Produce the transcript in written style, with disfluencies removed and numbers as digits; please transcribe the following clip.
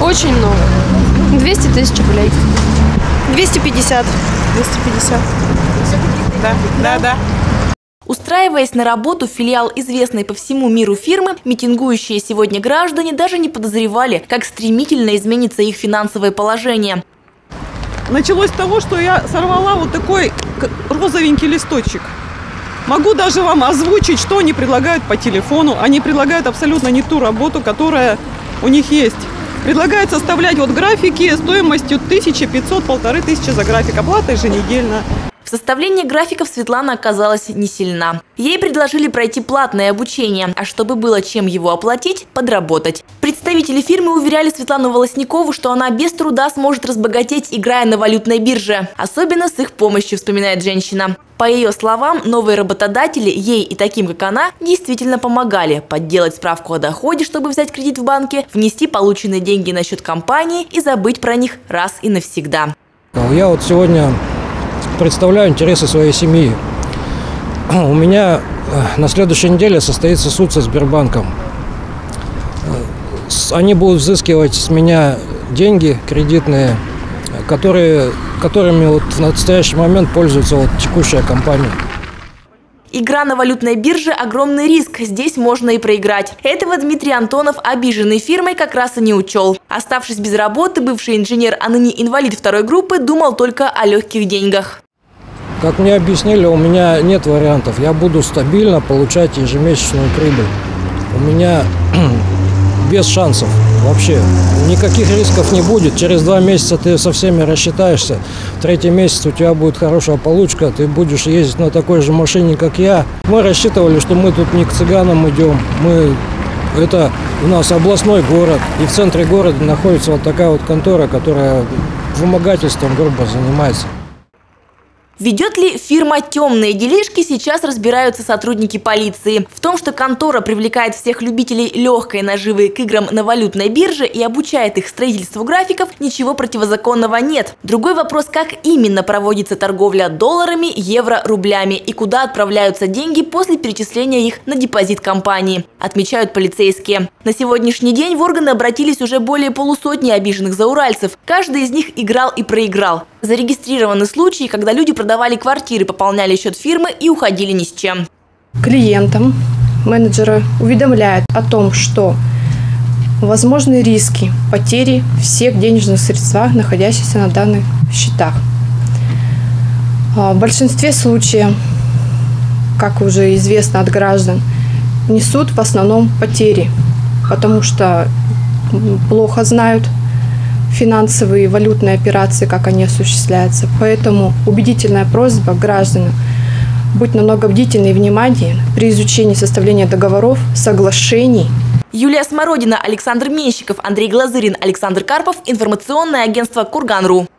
Очень много. 200 тысяч рублей. 250. 250. Да. Устраиваясь на работу в филиал известной по всему миру фирмы, митингующие сегодня граждане даже не подозревали, как стремительно изменится их финансовое положение. Началось с того, что я сорвала вот такой розовенький листочек. Могу даже вам озвучить, что они предлагают по телефону. Они предлагают абсолютно не ту работу, которая у них есть. Предлагают составлять вот графики стоимостью 1500–1500 за график. Оплата еженедельно. В составлении графиков Светлана оказалась не сильна. Ей предложили пройти платное обучение, а чтобы было чем его оплатить – подработать. Представители фирмы уверяли Светлану Волосникову, что она без труда сможет разбогатеть, играя на валютной бирже. Особенно с их помощью, вспоминает женщина. По ее словам, новые работодатели ей и таким, как она, действительно помогали подделать справку о доходе, чтобы взять кредит в банке, внести полученные деньги на счет компании и забыть про них раз и навсегда. Я вот сегодня представляю интересы своей семьи. У меня на следующей неделе состоится суд со Сбербанком. Они будут взыскивать с меня деньги кредитные, которыми вот в настоящий момент пользуется вот текущая компания. Игра на валютной бирже – огромный риск, здесь можно и проиграть. Этого Дмитрий Антонов, обиженный фирмой, как раз и не учел. Оставшись без работы, бывший инженер, а ныне инвалид второй группы, думал только о легких деньгах. Как мне объяснили, у меня нет вариантов. Я буду стабильно получать ежемесячную прибыль. У меня без шансов вообще. Никаких рисков не будет. Через 2 месяца ты со всеми рассчитаешься. В 3-й месяц у тебя будет хорошая получка. Ты будешь ездить на такой же машине, как я. Мы рассчитывали, что мы тут не к цыганам идем. Это у нас областной город. И в центре города находится вот такая вот контора, которая вымогательством грубо занимается. Ведет ли фирма темные делишки, сейчас разбираются сотрудники полиции. В том, что контора привлекает всех любителей легкой наживы к играм на валютной бирже и обучает их строительству графиков, ничего противозаконного нет. Другой вопрос, как именно проводится торговля долларами, евро, рублями и куда отправляются деньги после перечисления их на депозит компании, отмечают полицейские. На сегодняшний день в органы обратились уже более полусотни обиженных зауральцев. Каждый из них играл и проиграл. Зарегистрированы случаи, когда люди продавали квартиры, пополняли счет фирмы и уходили ни с чем. Клиентам менеджеры уведомляют о том, что возможны риски потери всех денежных средств, находящихся на данных счетах. В большинстве случаев, как уже известно от граждан, несут в основном потери, потому что плохо знают финансовые и валютные операции, как они осуществляются. Поэтому убедительная просьба к гражданам быть намного бдительнее и внимательнее при изучении составления договоров, соглашений. Юлия Смородина, Александр Менщиков, Андрей Глазырин, Александр Карпов. Информационное агентство Курган.ру.